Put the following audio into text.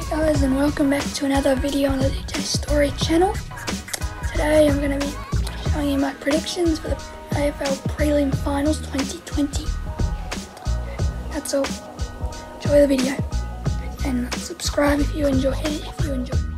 Hey guys, and welcome back to another video on the DJ Story channel. Today I'm going to be showing you my predictions for the AFL Prelim Finals 2020. That's all. Enjoy the video and subscribe if you enjoy it.